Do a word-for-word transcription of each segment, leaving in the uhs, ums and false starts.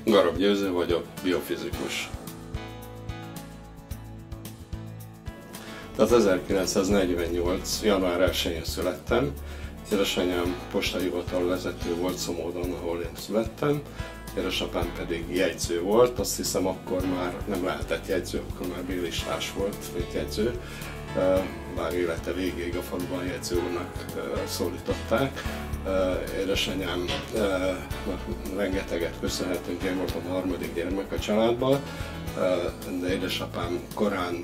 Garab Győző vagyok, biofizikus. Tehát ezerkilencszáznegyvennyolc. január elsején születtem. Édesanyám postahivatal vezető volt Szomódon, ahol én születtem. Édesapám pedig jegyző volt, azt hiszem akkor már nem lehetett jegyző, akkor már bélistás volt, mint jegyző. Bár élete végéig a faluban jegyző úrnak szólították. Édesanyám rengeteget köszönhetünk, én voltam a harmadik gyermek a családban, de édesapám korán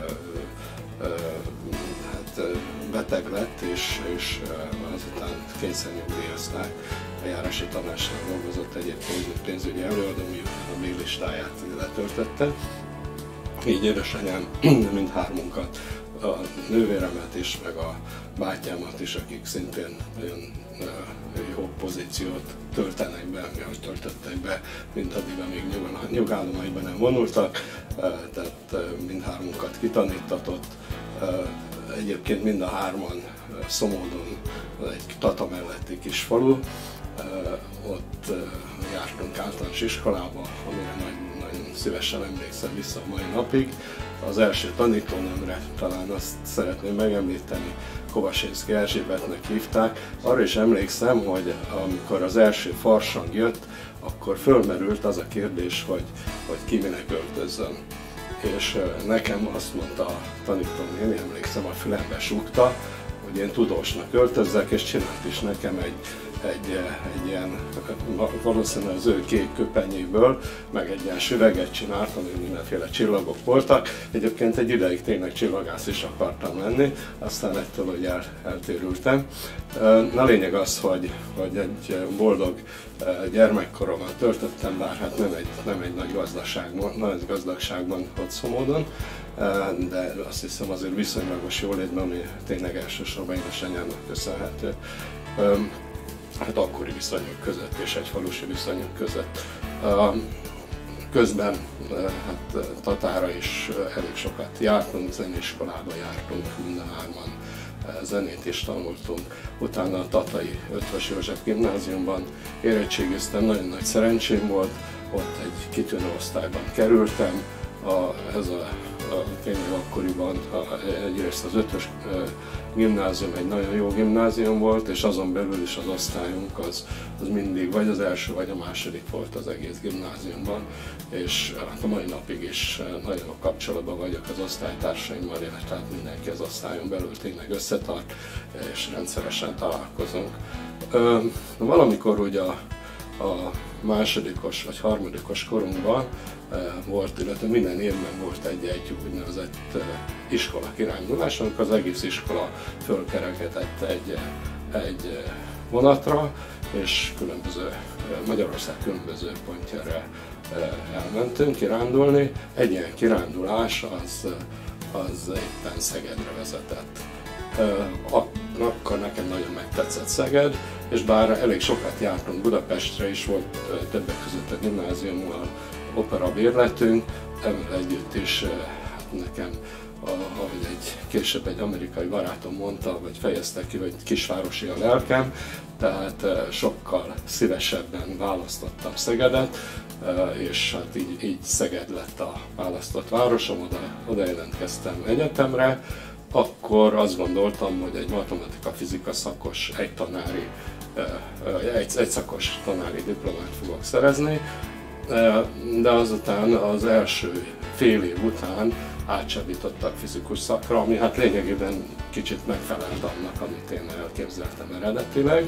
hát, beteg lett, és, és azután kényszernyugdíjazták. A járási tanácsnál dolgozott egyébként pénzügyi előadó, miután a B-listáját letöltötte. Így édesanyám mindhármunkat, a nővéremet is, meg a bátyámat is, akik szintén nagyon jó pozíciót töltenek be, ahogy töltöttek be, mint addig, amíg nyugállományban nem vonultak, tehát mindhármunkat kitanítatott. Egyébként mind a hárman Szomódon, egy Tata melletti kis falu, ott jártunk általános iskolába, amire nagyon, nagyon szívesen emlékszem vissza a mai napig. Az első tanítónőmre talán azt szeretném megemlíteni, Kovasinszky Erzsébetnek hívták. Arra is emlékszem, hogy amikor az első farsang jött, akkor fölmerült az a kérdés, hogy, hogy ki minek öltözzön. És nekem azt mondta a tanítónéni, emlékszem, a fülembe súgta, hogy én tudósnak öltözzek, és csinált is nekem egy, egy, egy ilyen, valószínűleg az ő kék köpenyéből, meg egy ilyen süveget csinált, ami mindenféle csillagok voltak. Egyébként egy ideig tényleg csillagász is akartam lenni, aztán ettől, hogy el, eltérültem. Na lényeg az, hogy, hogy egy boldog gyermekkoromat töltöttem, bár hát nem egy, nem egy nagy gazdagságban, nagy gazdagságban ott Szomódon, de azt hiszem azért viszonylagos jólétben, ami tényleg elsősorban édesanyámnak köszönhető. Hát akkori viszonyok között és egy falusi viszonyok között. Közben hát Tatára is elég sokat jártunk, zeneiskolába jártunk, mind a hárman zenét is tanultunk. Utána a tatai Ötvös József gimnáziumban érettségiztem, nagyon nagy szerencsém volt, ott egy kitűnő osztályban kerültem. A, ez a, a tényleg akkoriban a, egyrészt az Ötvös gimnázium egy nagyon jó gimnázium volt, és azon belül is az osztályunk az, az mindig vagy az első, vagy a második volt az egész gimnáziumban, és a mai napig is nagyon jó kapcsolatban vagyok az osztálytársaimmal, tehát mindenki az osztályon belül tényleg összetart, és rendszeresen találkozunk. Valamikor ugye a, a másodikos vagy harmadikos korunkban volt, illetve minden évben volt egy-egy úgynevezett iskola kirándulás, amikor az egész iskola fölkerekedett egy, egy vonatra, és különböző, Magyarország különböző pontjára elmentünk kirándulni. Egy ilyen kirándulás az, az éppen Szegedre vezetett. Akkor nekem nagyon megtetszett Szeged, és bár elég sokat jártunk Budapestre is, volt többek között a gimnáziummal opera bérletünk, ezzel együtt is hát nekem, ahogy egy, később egy amerikai barátom mondta, vagy fejezte ki, hogy kisvárosi a lelkem, tehát sokkal szívesebben választottam Szegedet, és hát így, így Szeged lett a választott városom, oda, oda jelentkeztem egyetemre. Akkor azt gondoltam, hogy egy matematika-fizika szakos, egy tanári, egy, egy szakos tanári diplomát fogok szerezni, de azután az első fél év után átcsábítottak fizikus szakra, ami hát lényegében kicsit megfelelt annak, amit én elképzeltem eredetileg.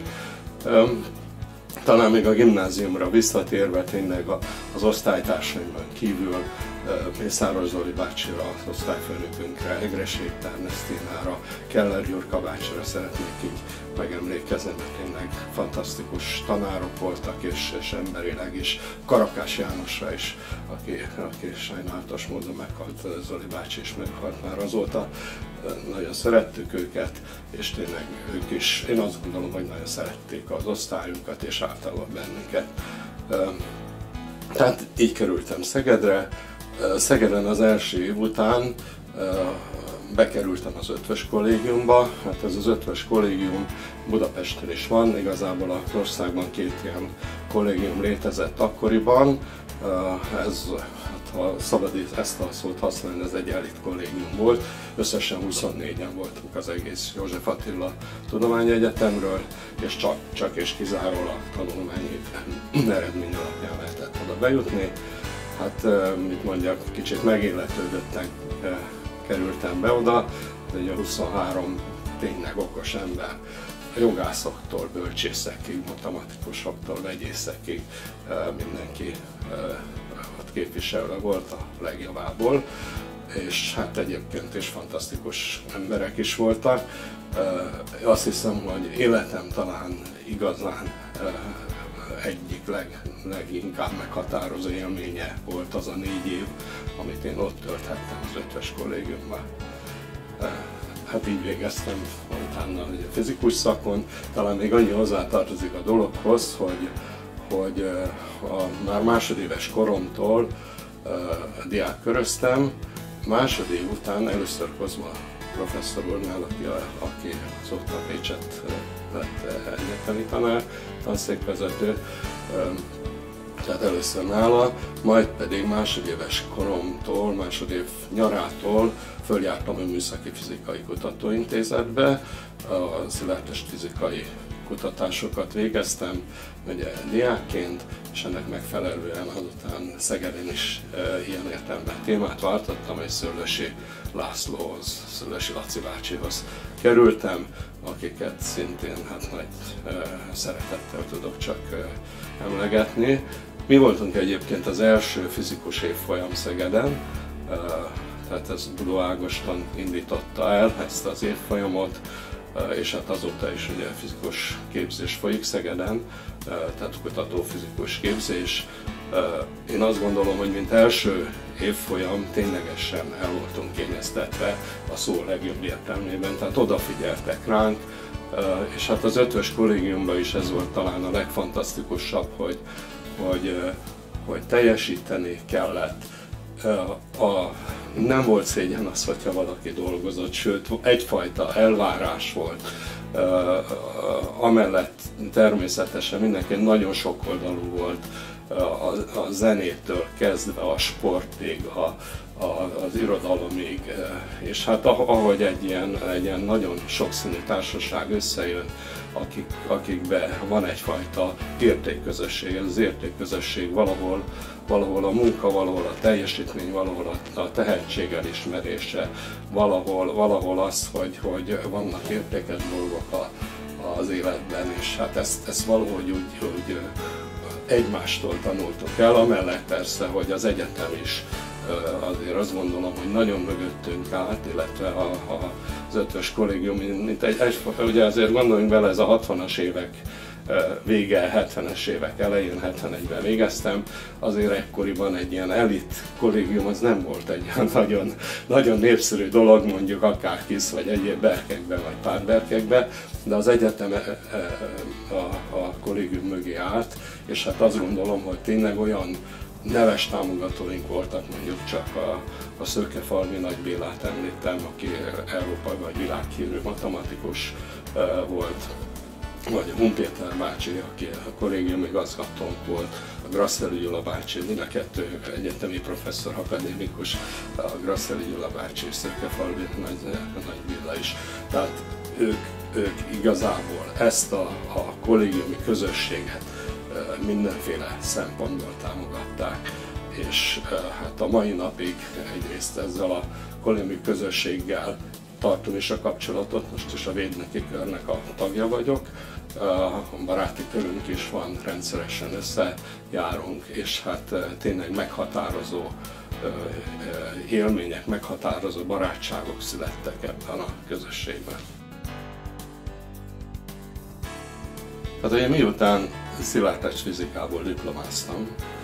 Talán még a gimnáziumra visszatérve tényleg az osztálytársaimban kívül Mészáros Zoli bácsira, az osztályfőnökünkre, Egresék Ernesztinára, Keller Gyurka bácsira szeretnék így megemlékezni, mert tényleg fantasztikus tanárok voltak, és, és emberileg is. Karakás Jánosra is, aki, aki sajnálatos módon meghalt, Zoli bácsi is meghalt már azóta. Nagyon szerettük őket, és tényleg ők is, én azt gondolom, hogy nagyon szerették az osztályunkat, és általában bennünket. Tehát így kerültem Szegedre. Szegeden az első év után bekerültem az Ötvös kollégiumba. Hát ez az Ötvös kollégium Budapesten is van, igazából az országban két ilyen kollégium létezett akkoriban. Ez, hát, ha szabad ezt a szót használni, ez egy elit kollégium volt. Összesen huszonnégyen voltunk az egész József Attila Tudományegyetemről, és csak, csak és kizárólag tanulmányi eredmény alapján lehetett oda bejutni. Hát, mit mondjak, kicsit megilletődötten kerültem be oda, de a huszonhárom tényleg okos ember, jogászoktól, bölcsészekig, matematikusoktól, vegyészekig mindenki ott képviselve volt a legjavából, és hát egyébként is fantasztikus emberek is voltak. Azt hiszem, hogy életem talán igazán egyik leg, leginkább meghatározó élménye volt az a négy év, amit én ott tölthettem az ötvös kollégiumban. Hát így végeztem utána a fizikus szakon. Talán még annyi hozzátartozik a dologhoz, hogy, hogy a már másodéves koromtól diákköröztem. Másodév után először Kozma professzor úrnál, aki, aki azóta Pécset lett egyetemi tanár, tanszékvezető, tehát először nála, majd pedig másodéves koromtól, másodév nyarától följártam a Műszaki Fizikai Kutatóintézetbe, a szilárdtest fizikai kutatásokat végeztem ugye, diákként, és ennek megfelelően azután Szegeden is e, ilyen értelemben témát váltottam, és Szőlősi Lászlóhoz, Szőlősi Laci bácsihoz kerültem, akiket szintén hát nagy e, szeretettel tudok csak e, emlegetni. Mi voltunk egyébként az első fizikus évfolyam Szegeden, e, tehát ez Budó Ágoston indította el ezt az évfolyamot, és hát azóta is ugye fizikus képzés folyik Szegeden, tehát kutatófizikus képzés. Én azt gondolom, hogy mint első évfolyam ténylegesen el voltunk kényeztetve a szó legjobb értelmében, tehát odafigyeltek ránk, és hát az ötvös kollégiumban is ez volt talán a legfantasztikusabb, hogy, hogy, hogy teljesíteni kellett. A, nem volt szégyen az, hogyha valaki dolgozott, sőt egyfajta elvárás volt. Amellett természetesen mindenki nagyon sokoldalú volt, a, a zenétől kezdve a sportig, a, a, az irodalomig, és hát ahogy egy ilyen, egy ilyen nagyon sokszínű társaság összejön, akik, akikben van egyfajta értékközösség, ez az értékközösség valahol, valahol a munka, valahol a teljesítmény, valahol a, a tehetség elismerése, valahol, valahol az, hogy, hogy vannak értékes dolgok a, az életben, és hát ezt, ezt valahogy úgy, úgy egymástól tanultuk el, amellett persze, hogy az egyetem is azért azt gondolom, hogy nagyon mögöttünk állt, illetve a, a, az ötvös kollégium, mint egy, egy, ugye azért gondoljunk bele, ez a hatvanas évek vége, hetvenes évek elején, hetvenegyben végeztem, azért ekkoriban egy ilyen elit kollégium az nem volt egy ilyen nagyon, nagyon népszerű dolog, mondjuk akár Kisz vagy egyéb berkekben vagy párberkekben, de az egyetem a, a kollégium mögé állt, és hát azt gondolom, hogy tényleg olyan neves támogatóink voltak, mondjuk csak a, a Szőkefalvi Nagy Bélát említem, aki európai vagy világhírű matematikus volt, vagy Hun Péter bácsi, aki a kollégium igazgatónk volt, a Grasszeli Gyula bácsi, mind a kettő egyetemi professzor, akadémikus, a Grasszeli Gyula bácsi és Szőkefalvi Nagy, Nagy Béla is. Tehát ők, ők igazából ezt a, a kollégiumi közösséget mindenféle szempontból támogatták, és hát a mai napig egyrészt ezzel a kollégiumi közösséggel tartom is a kapcsolatot, most is a Védneki Körnek a tagja vagyok, a baráti körünk is van, rendszeresen összejárunk, és hát tényleg meghatározó élmények, meghatározó barátságok születtek ebben a közösségben. Hát ugye miután szilárdtest fizikából diplomáztam,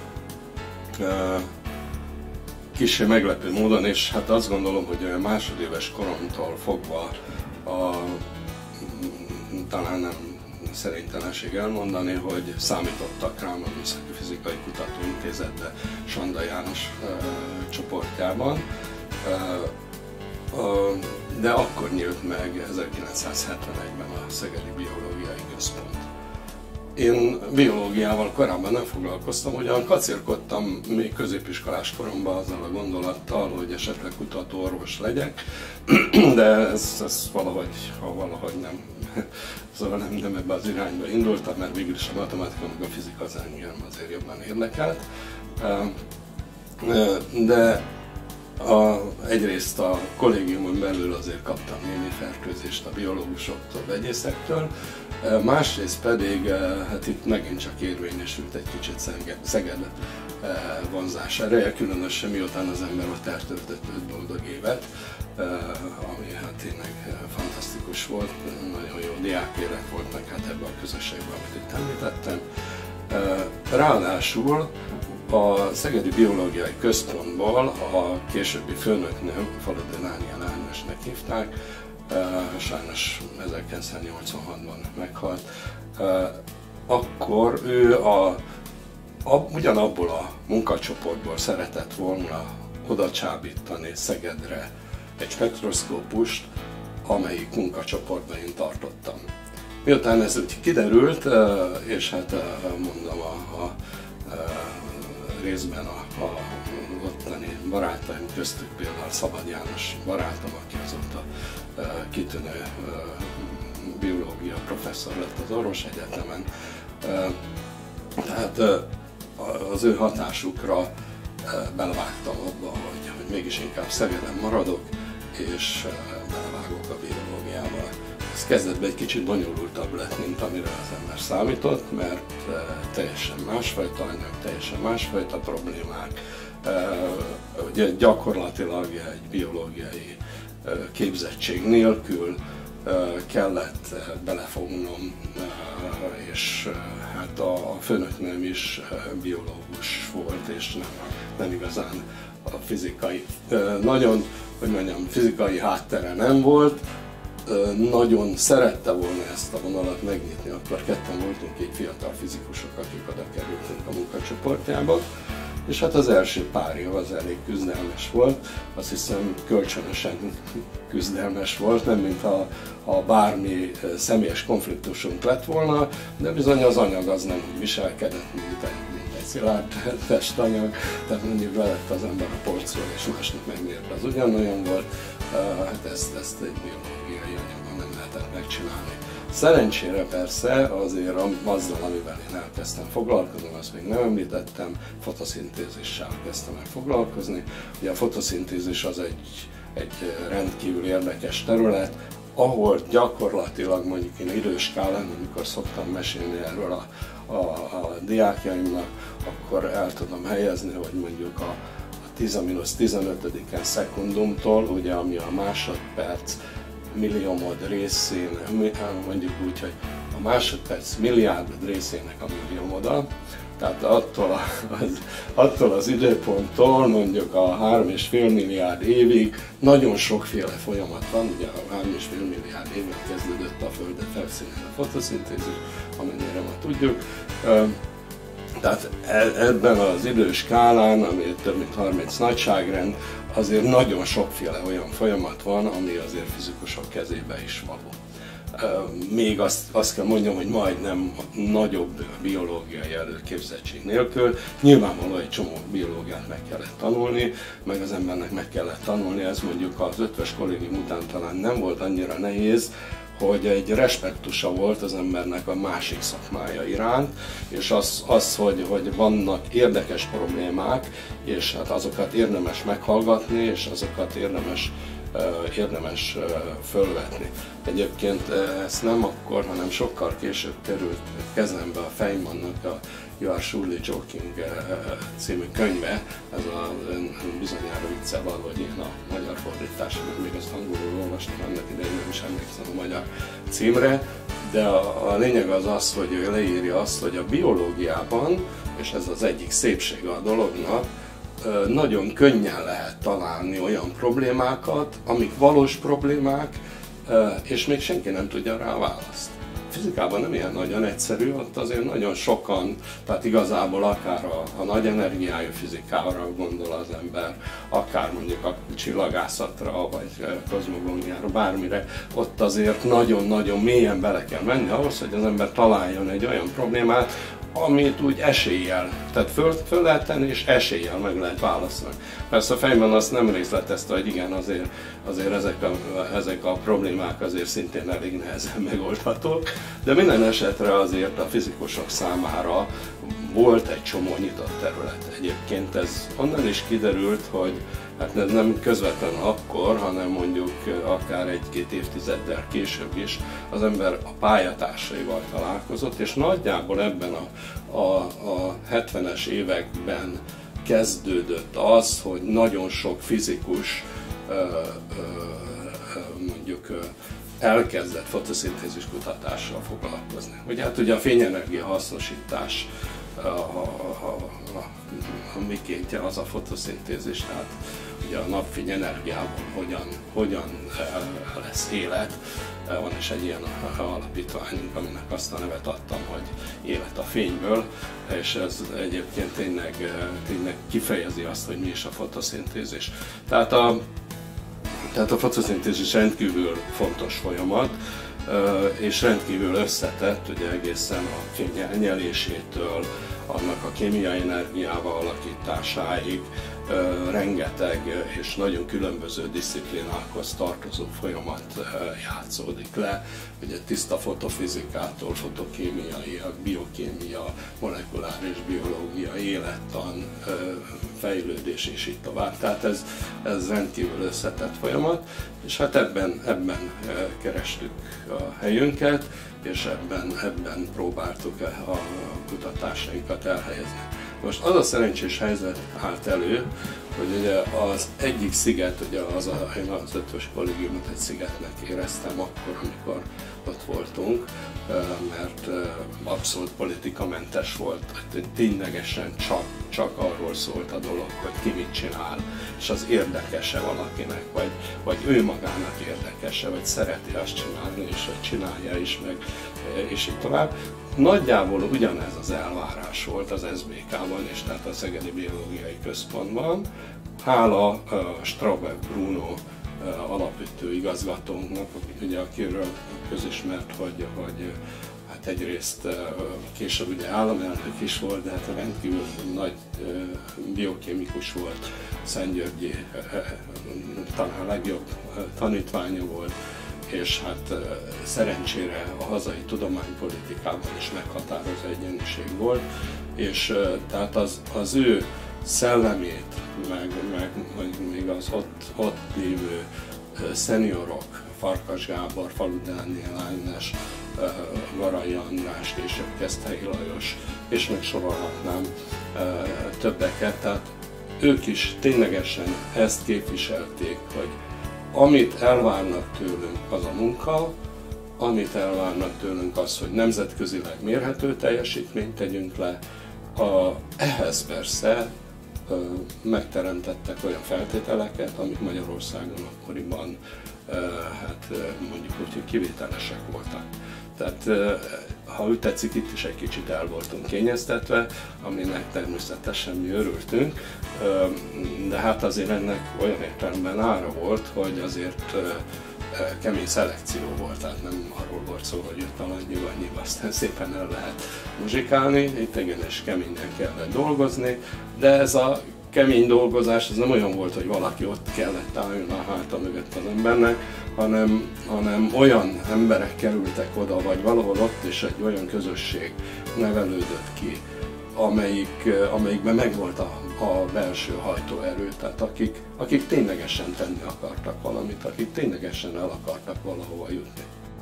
kissé meglepő módon, és hát azt gondolom, hogy a másodéves koromtól fogva a, talán nem szerénytelenség elmondani, hogy számítottak rám a Műszaki Fizikai Kutatóintézetbe Sanda János e, csoportjában, e, a, de akkor nyílt meg ezerkilencszázhetvenegyben a Szegedi Biológiai Központ. Én biológiával korábban nem foglalkoztam, ugyan kacérkodtam még középiskolás koromban azzal a gondolattal, hogy esetleg kutató-orvos legyek, de ez, ez valahogy, ha valahogy nem, szóval nem, nem ebbe az irányba indultam, mert végül is a matematika, meg a fizika az engem azért jobban érdekelt. De a, egyrészt a kollégiumon belül azért kaptam némi fertőzést a biológusoktól, vegyészektől, másrészt pedig hát itt megint csak érvényesült egy kicsit Szeged vonzás ereje, különösen miután az ember ott eltöltött öt boldog évet, ami hát tényleg fantasztikus volt, nagyon jó diákélet volt meg hát ebben a közösségben, amit itt említettem. Ráadásul a Szegedi Biológiai Központból a későbbi főnöknőm, Faludi Dániel Ágnesnek hívták, sajnos ezerkilencszáznyolcvanhatban meghalt, akkor ő a, a, ugyanabból a munkacsoportból szeretett volna oda csábítani Szegedre egy spektroszkópust, amelyik munkacsoportban én tartottam. Miután ez úgy kiderült, és hát mondom a, a, a részben a, a ottani barátaim köztük például Szabad János barátom, aki azóta kitűnő biológia professzor lett az Orvosegyetemen. Tehát az ő hatásukra belevágtam abba, hogy, hogy mégis inkább Szegeden maradok, és belevágok a biológiába. Ez kezdetben egy kicsit bonyolultabb lett, mint amire az ember számított, mert teljesen másfajta anyag, teljesen másfajta problémák. Ugye gyakorlatilag egy biológiai képzettség nélkül kellett belefognom, és hát a főnöknőm is biológus volt, és nem, nem igazán a fizikai, nagyon, hogy mondjam, fizikai háttere nem volt, nagyon szerette volna ezt a vonalat megnyitni, akkor ketten voltunk így fiatal fizikusok, akik oda kerültünk a munkacsoportjába, és hát az első pár év az elég küzdelmes volt, azt hiszem kölcsönösen küzdelmes volt, nem mint ha, ha bármi személyes konfliktusunk lett volna, de bizony az anyag az nem úgy viselkedett, mint egy, mint egy szilárd testanyag, tehát mondjuk lett az ember a polcról, és másnap megmérte, az ugyanolyan volt, hát ezt, ezt egy biológiai anyagban nem lehetett megcsinálni. Szerencsére persze azért azzal, amivel én elkezdtem foglalkozni, azt még nem említettem, fotoszintézissel kezdtem el foglalkozni. Ugye a fotoszintézis az egy, egy rendkívül érdekes terület, ahol gyakorlatilag mondjuk én időskálán, amikor szoktam mesélni erről a, a, a diákjaimnak, akkor el tudom helyezni, hogy mondjuk a tíz mínusz tizenötödiken szekundumtól, ugye ami a másodperc milliómod részén, mondjuk úgy, hogy a másodperc milliárdod részének a milliómoda, tehát attól az, attól az időponttól mondjuk a három és fél milliárd évig nagyon sokféle folyamat van, ugye a három és fél milliárd évben kezdődött a Föld felszínén a fotoszintézis, amennyire ma tudjuk. Tehát ebben az időskálán, ami több mint harminc nagyságrend, azért nagyon sokféle olyan folyamat van, ami azért fizikusok kezébe is való. Még azt, azt kell mondjam, hogy majdnem nagyobb biológiai előképzettség nélkül. Nyilvánvalóan egy csomó biológiát meg kellett tanulni, meg az embernek meg kellett tanulni, ez mondjuk az ötvös kollégium után talán nem volt annyira nehéz, hogy egy respektusa volt az embernek a másik szakmája iránt, és az, az hogy, hogy vannak érdekes problémák, és hát azokat érdemes meghallgatni, és azokat érdemes, uh, érdemes uh, fölvetni. Egyébként uh, ezt nem akkor, hanem sokkal később került kezembe a Feynmannak a You Are Surely Joking uh, című könyve. Ez a bizonyára viccel való, hogy én a magyar fordításon, még azt angolul olvastam, annak idején nem is emlékszem a magyar címre, de a, a lényeg az az, hogy ő leírja azt, hogy a biológiában, és ez az egyik szépsége a dolognak, nagyon könnyen lehet találni olyan problémákat, amik valós problémák, és még senki nem tudja rá választ. fizikában nem ilyen nagyon egyszerű, ott azért nagyon sokan, tehát igazából akár a, a nagy energiájú fizikára gondol az ember, akár mondjuk a csillagászatra, vagy kozmogóniára, bármire, ott azért nagyon-nagyon mélyen bele kell menni ahhoz, hogy az ember találjon egy olyan problémát, amit úgy eséllyel, tehát föl, föl lehet tenni, és eséllyel meg lehet válaszolni. Persze a fejben azt nem részletezte, hogy igen, azért, azért ezek, a, ezek a problémák azért szintén elég nehezen megoldhatók, de minden esetre azért a fizikusok számára volt egy csomó nyitott terület. Egyébként ez onnan is kiderült, hogy hát ez nem közvetlenül akkor, hanem mondjuk akár egy-két évtizeddel később is az ember a pályatársaival találkozott, és nagyjából ebben a, a, a hetvenes években kezdődött az, hogy nagyon sok fizikus mondjuk elkezdett fotoszintézis kutatással foglalkozni. Ugye hát ugye a fényenergia hasznosítás a, a, a, a, a mikéntje az a fotoszintézis, tehát ugye a napfény energiából hogyan, hogyan lesz élet. Van is egy ilyen alapítványunk, aminek azt a nevet adtam, hogy élet a fényből, és ez egyébként tényleg, tényleg kifejezi azt, hogy mi is a fotoszintézis. Tehát a, tehát a fotoszintézis rendkívül fontos folyamat, és rendkívül összetett, ugye egészen a fény elnyelésétől, annak a kémiai energiával alakításáig rengeteg és nagyon különböző diszciplinákhoz tartozó folyamat játszódik le. Ugye tiszta fotofizikától, fotokémiai, biokémia, molekuláris biológia, élettan, fejlődés és így tovább. Tehát ez, ez rendkívül összetett folyamat, és hát ebben, ebben kerestük a helyünket, és ebben, ebben próbáltuk a kutatásainkat elhelyezni. Most az a szerencsés helyzet állt elő, hogy ugye az egyik sziget, ugye az a, én az ötvös kollégiumot egy szigetnek éreztem akkor, amikor ott voltunk, mert abszolút politikamentes volt, ténylegesen csak, csak arról szólt a dolog, hogy ki mit csinál, és az érdekese valakinek, vagy, vagy ő magának érdekese, vagy szereti azt csinálni, és hogy csinálja is meg, és így tovább. Nagyjából ugyanez az elvárás volt az es bé ká-ban, és tehát a Szegedi Biológiai Központban. Hála uh, Strauber Bruno uh, alapító igazgatónknak, ugye, akiről közismert, hogy, hogy hát egyrészt uh, később ugye államelnök is volt, de hát rendkívül nagy uh, biokémikus volt, Szentgyörgyi uh, talán a legjobb uh, tanítványa volt, és hát szerencsére a hazai tudománypolitikában is meghatározó egyéniség volt, és tehát az, az ő szellemét, meg, meg, meg még az ott, ott lévő szeniorok, Farkas Gábor, Faludy Dániel Ágnes, Garai András, később Keszthelyi Lajos, és még sorolhatnám többeket, tehát ők is ténylegesen ezt képviselték, hogy amit elvárnak tőlünk, az a munka, amit elvárnak tőlünk az, hogy nemzetközileg mérhető teljesítményt tegyünk le. A, ehhez persze ö, megteremtettek olyan feltételeket, amik Magyarországon akkoriban ö, hát, mondjuk úgy, hogy kivételesek voltak. Tehát ö, ha úgy tetszik, itt is egy kicsit el voltunk kényeztetve, aminek természetesen mi örültünk, de hát azért ennek olyan értelemben ára volt, hogy azért kemény szelekció volt, tehát nem arról volt szó, hogy jött a langyig, annyi, aztán szépen el lehet muzsikálni, itt igenis keményen kellett dolgozni, de ez a kemény dolgozás ez nem olyan volt, hogy valaki ott kellett álljon a háta mögött az embernek, hanem, hanem olyan emberek kerültek oda, vagy valahol ott is egy olyan közösség nevelődött ki, amelyik, amelyikben megvolt a, a belső hajtóerő, tehát akik, akik ténylegesen tenni akartak valamit, akik ténylegesen el akartak valahova jutni.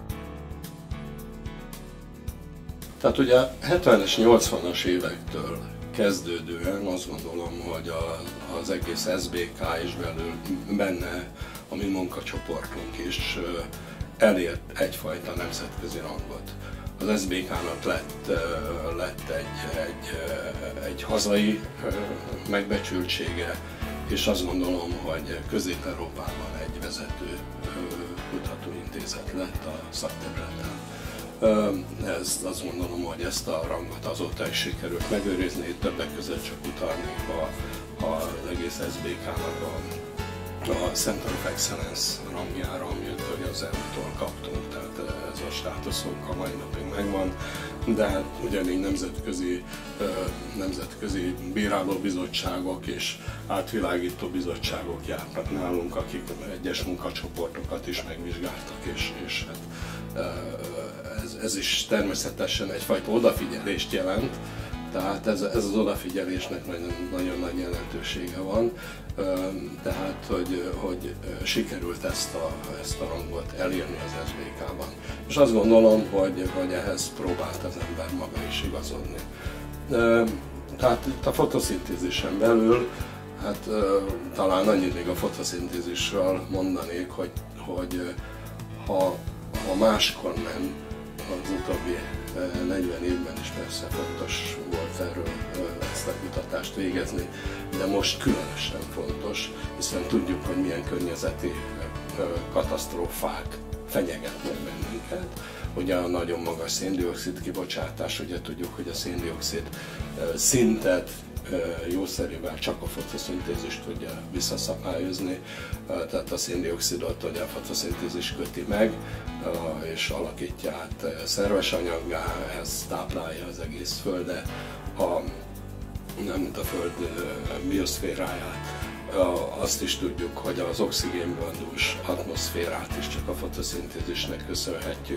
Tehát ugye a hetvenes, nyolcvanas évektől kezdődően azt gondolom, hogy a, az egész es bé ká is belül, benne a mi munkacsoportunk is elért egyfajta nemzetközi rangot. Az es bé ká-nak lett, lett egy, egy, egy hazai megbecsültsége, és azt gondolom, hogy Közép-Európában egy vezető kutatóintézet lett a szakterületen. Ez, azt gondolom, hogy ezt a rangot azóta is sikerült megőrizni, többek között csak utalnék a, a, az egész es bé ká-nak a, a Center of Excellence rangjára, amit az é u-tól kaptunk, tehát ez a státuszunk a mai napig megvan, de hát ugyanígy nemzetközi, nemzetközi bírálóbizottságok és átvilágító bizottságok jártak nálunk, akik egyes munkacsoportokat is megvizsgáltak, és, és hát ez, ez is természetesen egyfajta odafigyelést jelent, tehát ez, ez az odafigyelésnek nagyon, nagyon nagy jelentősége van, tehát hogy, hogy sikerült ezt a, ezt a rangot elérni az es bé ká-ban. És azt gondolom, hogy, hogy ehhez próbált az ember maga is igazodni. Tehát itt a fotoszintézisen belül, hát talán annyit még a fotoszintézisről mondanék, hogy, hogy ha, ha máskor nem, az utóbbi negyven évben is persze fontos volt erről ezt a kutatást végezni, de most különösen fontos, hiszen tudjuk, hogy milyen környezeti katasztrófák fenyegetnek bennünket. Ugye a nagyon magas szén-dioxid kibocsátás, ugye tudjuk, hogy a szén-dioxid szintet jószerűvel csak a fotoszintézis tudja visszaszabályozni, tehát a szén-dioxidot ugye a fotoszintézis köti meg, és alakítja át szerves anyaggá, ez táplálja az egész Földet, a, nem mint a Föld bioszféráját. Azt is tudjuk, hogy az oxigénből dús atmoszférát is csak a fotoszintézisnek köszönhetjük,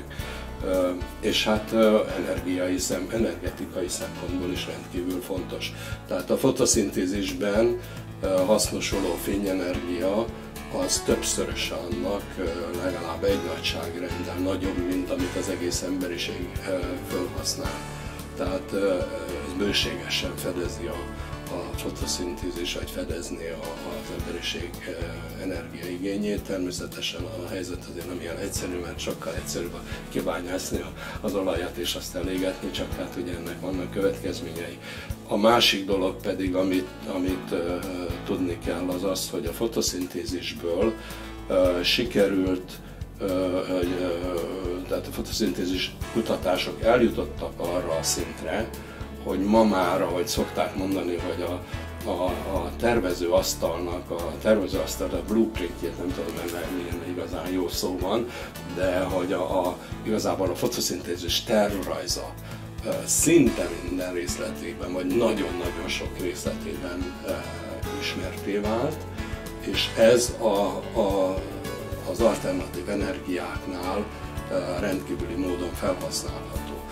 és hát energiai szem, energetikai szempontból is rendkívül fontos. Tehát a fotoszintézisben hasznosuló fényenergia az többszörös annak, legalább egy nagyságrendel nagyobb, mint amit az egész emberiség felhasznál. Tehát ez bőségesen fedezi a a fotoszintézis, vagy fedezni az emberiség energiaigényét. Természetesen a helyzet azért nem ilyen egyszerű, mert sokkal egyszerűbb kibányászni az olajat és azt elégetni, csak hát ugye ennek vannak következményei. A másik dolog pedig, amit, amit uh, tudni kell, az az, hogy a fotoszintézisből uh, sikerült, uh, uh, tehát a fotoszintézis kutatások eljutottak arra a szintre, hogy ma már, ahogy szokták mondani, hogy a, a, a tervezőasztalnak, a tervezőasztal a blueprintjét, nem tudom, mert milyen igazán jó szó van, de hogy a, a, igazából a fotoszintézis tervrajza szinte minden részletében, vagy nagyon-nagyon sok részletében e, ismerté vált, és ez a, a, az alternatív energiáknál e, rendkívüli módon felhasználható.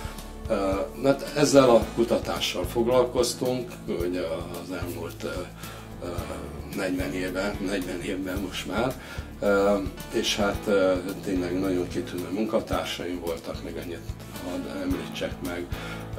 Mert ezzel a kutatással foglalkoztunk, ugye az elmúlt negyven évben, negyven évben most már, és hát tényleg nagyon kitűnő munkatársaim voltak, még ennyit hadd említsek meg,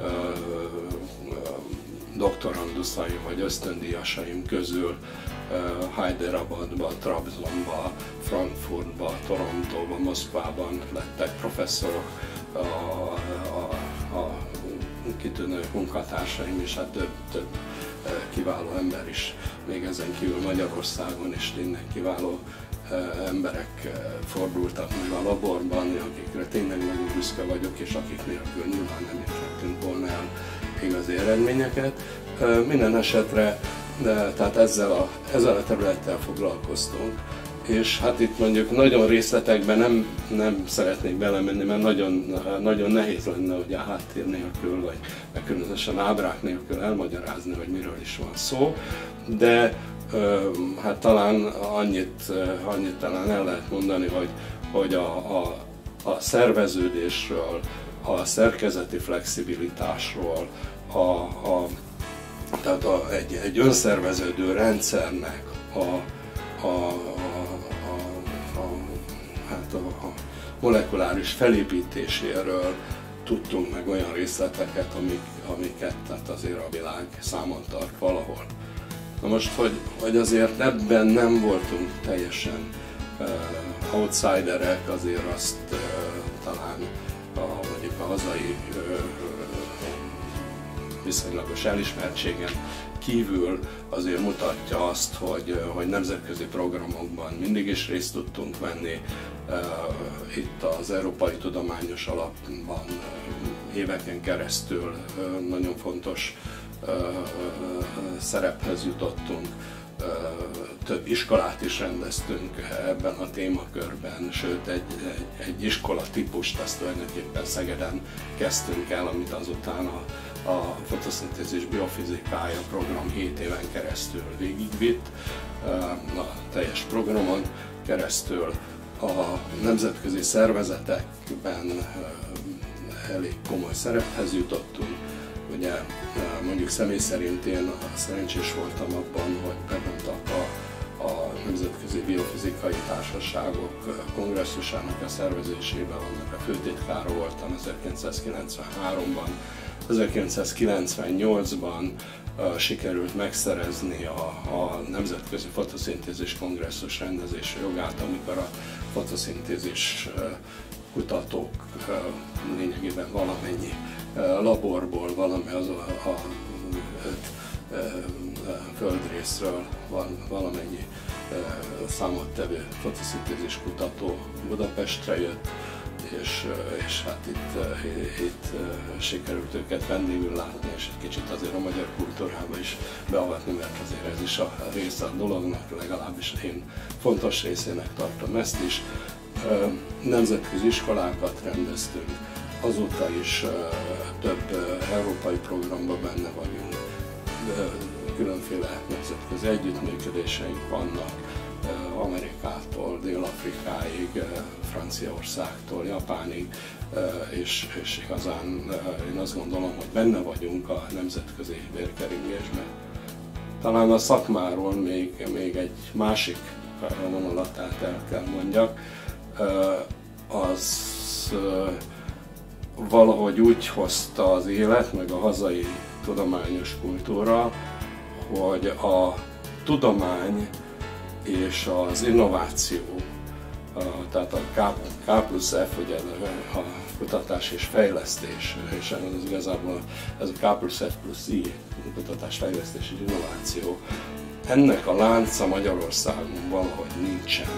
doktoranduszaim vagy ösztöndíjasaim közül Hyderabadba, Trabzonba, Frankfurtba, Torontóba, Moszkvában lettek professzorok, a, a, a kitűnő munkatársaim, és hát több, több kiváló ember is, még ezen kívül Magyarországon is tényleg kiváló emberek fordultak meg a laborban, akikre tényleg nagyon büszke vagyok, és akik nélkül nyilván nem érhettünk volna el igazi eredményeket. Minden esetre, de, tehát ezzel a, ezzel a területtel foglalkoztunk, és hát itt mondjuk nagyon részletekben nem, nem szeretnék belemenni, mert nagyon, nagyon nehéz lenne, hogy a háttér nélkül, vagy különösen ábrák nélkül elmagyarázni, hogy miről is van szó, de hát talán annyit, annyit talán el lehet mondani, hogy, hogy a, a, a szerveződésről, a szerkezeti flexibilitásról, a, a, tehát a, egy, egy önszerveződő rendszernek a, a, a, a, a, hát a, a molekuláris felépítéséről tudtunk meg olyan részleteket, amik, amiket tehát azért a világ számon tart valahol. Na most, hogy, hogy azért ebben nem voltunk teljesen uh, outsiderek, azért azt uh, talán a, mondjuk a hazai uh, viszonylagos elismertségen kívül azért mutatja azt, hogy, hogy nemzetközi programokban mindig is részt tudtunk venni. Itt az Európai Tudományos Alapban éveken keresztül nagyon fontos szerephez jutottunk. Több iskolát is rendeztünk ebben a témakörben, sőt egy, egy, egy iskola típust azt tulajdonképpen Szegeden kezdtünk el, amit azután a, a fotoszintézis biofizikája program hét éven keresztül végigvitt, a teljes programon keresztül. A nemzetközi szervezetekben elég komoly szerephez jutottunk. Ugye mondjuk személy szerint én szerencsés voltam abban, hogy bevontak a, a Nemzetközi Biofizikai Társaságok kongresszusának a szervezésében, annak a főtitkára voltam ezerkilencszázkilencvenháromban. ezerkilencszázkilencvennyolcban uh, sikerült megszerezni a, a Nemzetközi Fotoszintézis Kongresszus rendezési jogát, amikor a fotoszintézis uh, kutatók uh, lényegében valamennyi laborból, valami az a, a, a, a földrészről van valamennyi számottevő fotoszintézis kutató Budapestre jött, és, és hát itt, itt sikerült őket vendégül látni, és egy kicsit azért a magyar kultúrába is beavatni, mert azért ez is a része a dolognak, legalábbis én fontos részének tartom ezt is. Nemzetközi iskolákat rendeztünk, azóta is uh, több uh, európai programban benne vagyunk, uh, különféle nemzetközi együttműködéseink vannak, uh, Amerikától, Dél-Afrikáig, uh, Franciaországtól, Japánig, uh, és, és igazán uh, én azt gondolom, hogy benne vagyunk a nemzetközi vérkeringésben. Talán a szakmáról még, még egy másik vonulatát el kell mondjak, uh, az uh, valahogy úgy hozta az élet, meg a hazai tudományos kultúra, hogy a tudomány és az innováció, tehát a K plusz F, ugye a kutatás és fejlesztés, és ez igazából ez a K plusz F plusz I, kutatás, fejlesztés és innováció, ennek a lánca Magyarországon valahogy nincsen.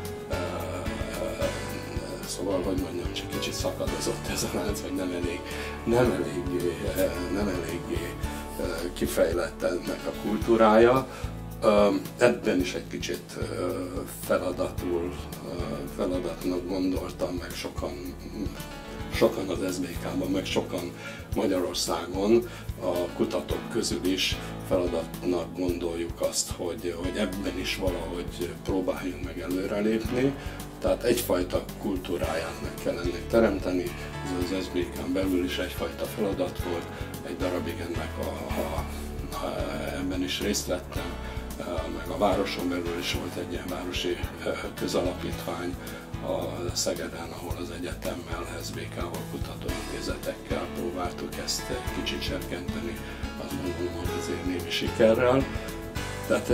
Szóval, hogy mondjam, csak kicsit szakadozott ez a lánc, vagy nem elég, nem eléggé, nem eléggé kifejlett ennek a kultúrája. Ebben is egy kicsit feladatul, feladatnak gondoltam, meg sokan, sokan az es bé ká-ban, meg sokan Magyarországon, a kutatók közül is feladatnak gondoljuk azt, hogy, hogy ebben is valahogy próbáljunk meg előrelépni. Tehát egyfajta kultúráját meg kell ennek teremteni, ez az es bé ká-n belül is egyfajta feladat volt, egy darabig ennek a, a, a, ebben is részt vettem, meg a városon belül is volt egy ilyen városi közalapítvány a Szegeden, ahol az egyetemmel, es bé ká-val, kutatóintézetekkel próbáltuk ezt egy kicsit serkenteni, azt gondolom, hogy azért némi sikerrel. Tehát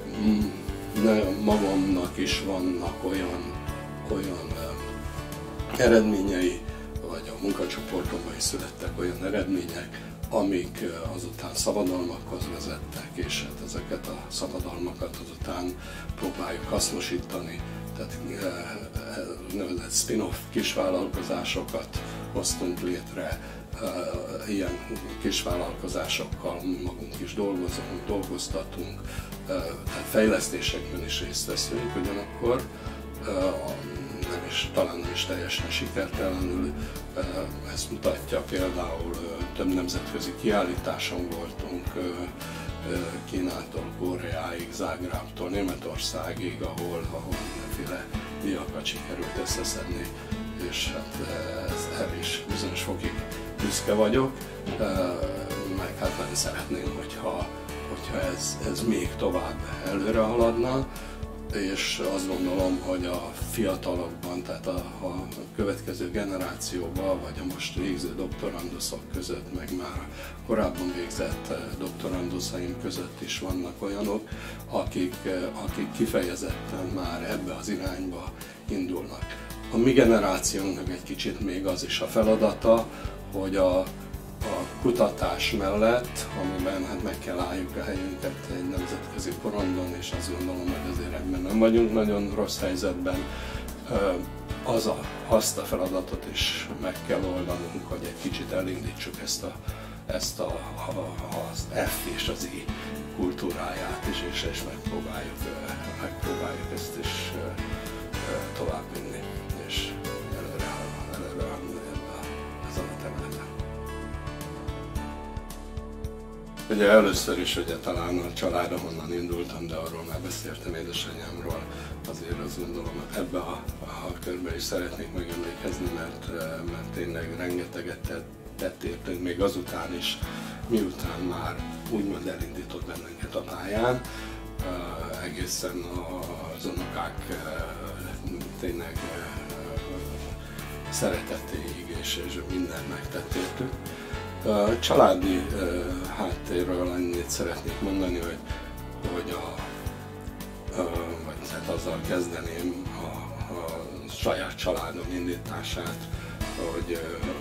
magamnak is vannak olyan olyan uh, eredményei, vagy a munkacsoportomban is születtek olyan eredmények, amik uh, azután szabadalmakhoz vezettek, és hát ezeket a szabadalmakat azután próbáljuk hasznosítani. Tehát uh, nevezett spin-off kisvállalkozásokat hoztunk létre, uh, ilyen kisvállalkozásokkal magunk is dolgozunk, dolgoztatunk, uh, tehát fejlesztésekben is részt veszünk ugyanakkor. Nem is, talán nem is teljesen sikertelenül. Ezt mutatja például, több nemzetközi kiállításon voltunk, Kínától Koreáig, Zágrábtól Németországig, ahol, ahol mindenféle díjakat sikerült összeszedni, és hát ez, erre is bizonyos fokig büszke vagyok, meg hát nagyon szeretném, hogyha, hogyha ez, ez még tovább előre haladna, és azt gondolom, hogy a fiatalokban, tehát a, a következő generációban, vagy a most végző doktoranduszok között, meg már korábban végzett doktoranduszaim között is vannak olyanok, akik, akik kifejezetten már ebbe az irányba indulnak. A mi generációnknak egy kicsit még az is a feladata, hogy a a kutatás mellett, amiben hát meg kell álljuk a helyünket egy nemzetközi porondon, és azt gondolom, hogy azért ebben nem vagyunk nagyon rossz helyzetben, az a, azt a feladatot is meg kell oldanunk, hogy egy kicsit elindítsuk ezt, a, ezt a, a, az F és az I kultúráját is, és, és megpróbáljuk, megpróbáljuk ezt is tovább vinni, és előre, előre ezen a területen. Ugye először is ugye talán a család, ahonnan indultam, de arról már beszéltem, édesanyámról, azért azt gondolom, ebbe a, a körbe is szeretnék megemlékezni, mert, mert tényleg rengeteget tett értünk, még azután is, miután már úgymond elindított bennünket a pályán, egészen az unokák tényleg szeretetéig, és, és mindent megtett értük. A családi háttérről annyit szeretnék mondani, hogy, hogy a, a, vagy hát azzal kezdeném a, a saját családom indítását, hogy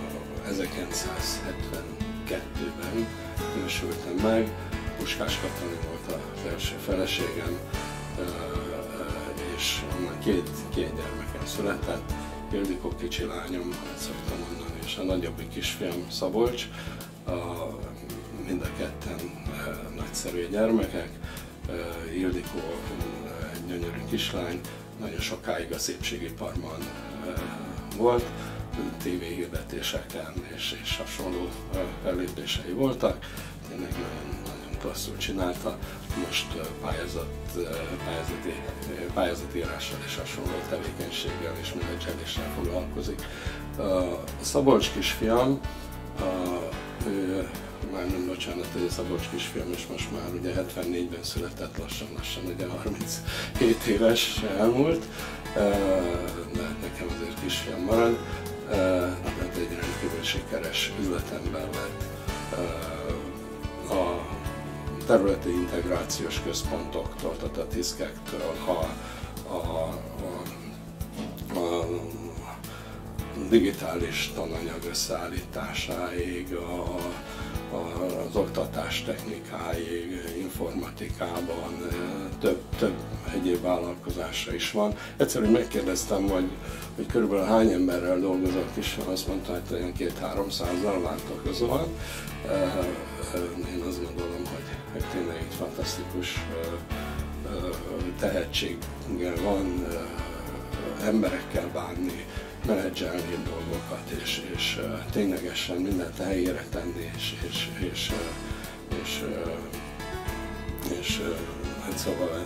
ezerkilencszázhetvenkettőben nősültem meg, Puskás Katalin volt az első feleségem, és onnan két, két gyermekem született, Ildikó kicsi lányom, szoktam mondani, és a nagyobbik kisfiam Szabolcs, a, mind a ketten e, nagyszerű gyermekek. E, Ildikó egy gyönyörű kislány, nagyon sokáig a szépségiparban e, volt, tévéhirdetéseken és, és hasonló e, fellépései voltak, tényleg nagyon, nagyon klasszul csinálta. Most pályázat, pályázati, pályázatírással és hasonló tevékenységgel és menedzseléssel foglalkozik. A Szabolcs kisfiam, a, ő, már nem bocsánat, hogy a Szabolcs kisfiam, és most már ugye hetvennégyben született, lassan-lassan ugye harminchét éves elmúlt, de nekem azért kisfiam marad, tehát egy rendkívül sikeres üzletember lett. A területi integrációs központoktól, tehát a tiszkektől, a, a, a, a digitális tananyag összeállításáig, a, a, az oktatás technikáig, informatikában, több, több egyéb vállalkozása is van. Egyszerűen megkérdeztem, hogy, hogy körülbelül hány emberrel dolgozott is, azt mondta, hogy olyan két-háromszázzal váltakozóan. Én azt gondolom, hogy, hogy tényleg egy fantasztikus tehetséggel van, emberekkel bánni, menedzselni dolgokat, és, és ténylegesen mindent a helyére tenni, és, és, és, és, és, és hát szóval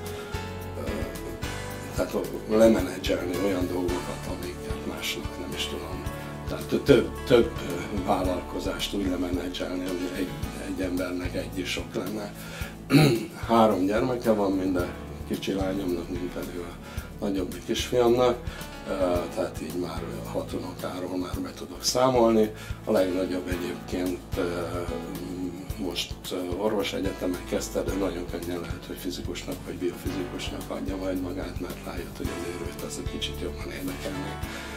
tehát lemenedzselni olyan dolgokat, amiket másnak nem is tudom. Tehát több, több vállalkozást úgy lemenedzselni, hogy egy, egy embernek egy is sok lenne. Három gyermeke van, mind a kicsi lányomnak, mind pedig a nagyobbik kisfiamnak, tehát így már hat unokáról már be tudok számolni. A legnagyobb egyébként most orvosegyetemen kezdte, de nagyon könnyen lehet, hogy fizikusnak vagy biofizikusnak adja majd magát, mert rájött, hogy azért őt az egy kicsit jobban érdekelni.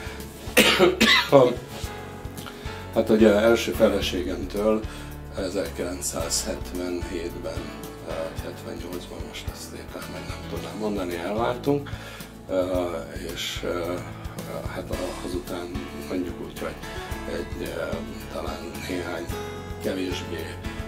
Hát ugye első feleségemtől ezerkilencszázhetvenhétben, hetvennyolcban, most ezt éppen meg nem tudnám mondani, elváltunk, és hát azután mondjuk úgy, hogy egy talán néhány kevésbé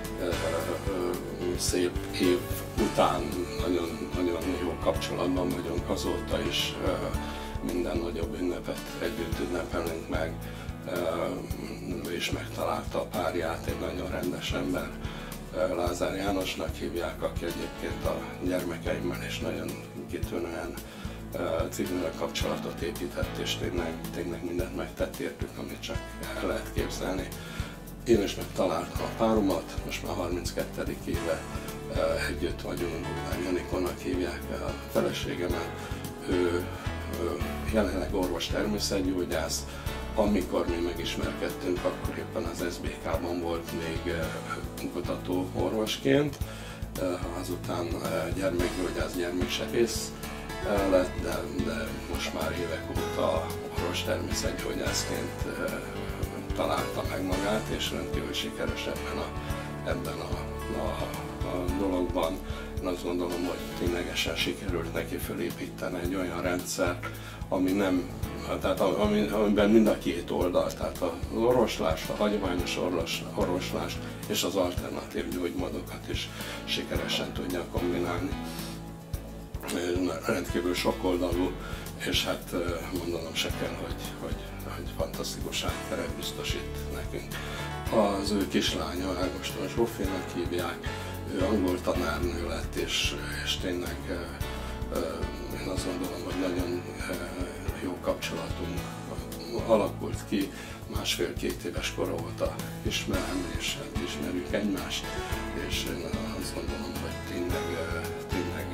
szép év után nagyon, nagyon jó kapcsolatban vagyunk azóta is, minden nagyobb ünnepet együtt ünnepelünk meg. Ő is megtalálta a párját, egy nagyon rendes ember, Lázár Jánosnak hívják, aki egyébként a gyermekeimmel is nagyon kitűnően civilre kapcsolatot épített, és tényleg, tényleg mindent megtett értük, amit csak el lehet képzelni. Én is megtaláltam a páromat, most már harminckettedik éve együtt vagyunk, Janikonak hívják a feleségemet. Ő jelenleg orvos természetgyógyász. Amikor mi megismerkedtünk, akkor éppen az es bé ká-ban volt még kutató orvosként, azután gyermekgyógyász, gyermeksebész lett, de, de most már évek óta orvos természetgyógyászként találta meg magát, és rendkívül sikeres ebben a, ebben a, a, a dologban. Én azt gondolom, hogy ténylegesen sikerült neki felépíteni egy olyan rendszert, ami nem, tehát ami, amiben mind a két oldal, tehát az orvoslást, a hagyományos orvoslást és az alternatív gyógymódokat is sikeresen tudja kombinálni. Rendkívül sokoldalú, és hát mondanom se kell, hogy, hogy, hogy fantasztikus hátteret biztosít nekünk. Az ő kislánya, Ágoston Zsófinak hívják, ő angol tanárnő lett, és, és tényleg én azt gondolom, hogy nagyon jó kapcsolatunk alakult ki. Másfél-két éves kora óta ismerem, és hát ismerjük egymást, és én azt gondolom, hogy tényleg, tényleg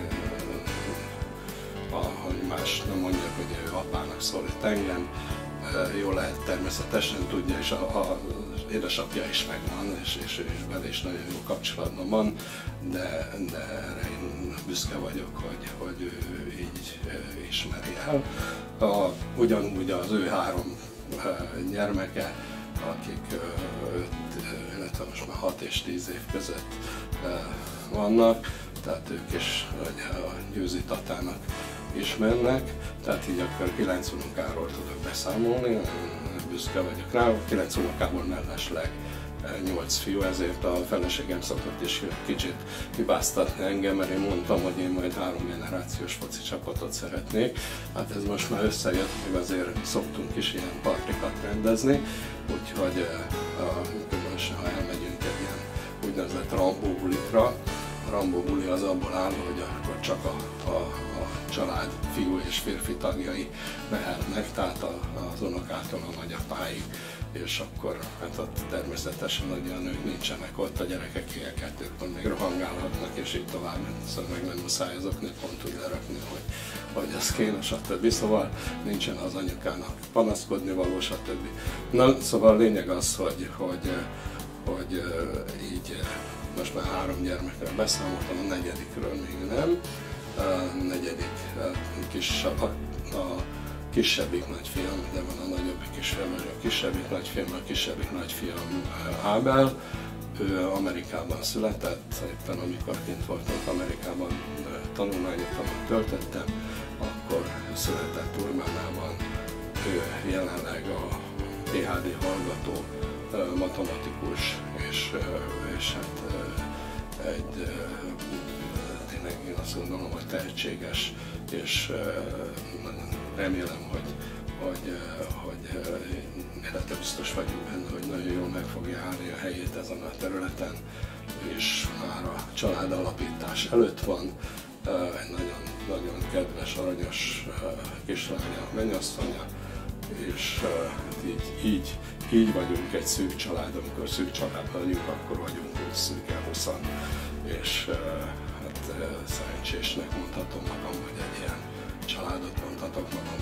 ahogy más nem mondja, hogy ő apának szólít engem, jól lehet, természetesen tudja, és a, a édesapja is megvan, és, és ő is vele is nagyon jó kapcsolatban van, de, de erre én büszke vagyok, hogy, hogy ő így ismeri el. A, ugyanúgy az ő három gyermeke, akik öt, illetve most már hat és tíz év között vannak, tehát ők is a Győzi Tatának ismernek, tehát így akkor kilenc unokáról tudok beszámolni, büszke vagyok rá, kilenc unokából mellesleg nyolc fiú, ezért a feleségem szokott is kicsit hibáztatni engem, mert én mondtam, hogy én majd három generációs foci csapatot szeretnék. Hát ez most már összejött, meg azért szoktunk is ilyen partikat rendezni, úgyhogy különösen, ha elmegyünk egy ilyen úgynevezett Rambó bulikra. A Rambó buli az abból áll, hogy akkor csak a, a, a család fiú és férfi tagjai mehetnek, tehát az unokától a nagyapáig, és akkor hát ott természetesen, hogy a nők nincsenek ott, a gyerekek éjjel ők még rohangálhatnak, és így tovább, szóval meg nem muszáj azoknak pont úgy lerakni, hogy, hogy ez kéne, stb. Szóval nincsen az anyukának panaszkodni való, stb. Na, szóval a lényeg az, hogy, hogy, hogy így most már három gyermekről beszámoltam, a negyedikről még nem. A negyedik kis, a, a kisebbik nagyfiam, de van a nagyobbik is, a kisebbik nagyfiam, a kisebbik nagyfiam Ábel. Ő Amerikában született, éppen amikor kint voltunk Amerikában, tanulmányokat töltöttem, akkor született Urmánában. Ő jelenleg a pé há dé hallgató, matematikus, és, és hát egy tényleg én azt gondolom, hogy tehetséges, és remélem, hogy, hogy, hogy életre biztos vagyunk benne, hogy nagyon jól meg fogja állni a helyét ezen a területen, és már a család alapítás előtt van. Egy nagyon, nagyon kedves, aranyos kislánya, mennyasszonya, és így, így, így vagyunk egy szűk család, amikor szűk család vagyunk, akkor vagyunk úgy szűken huszan, és hát szerencsésnek mondhatom magam, hogy egy ilyen családot mondhatok magam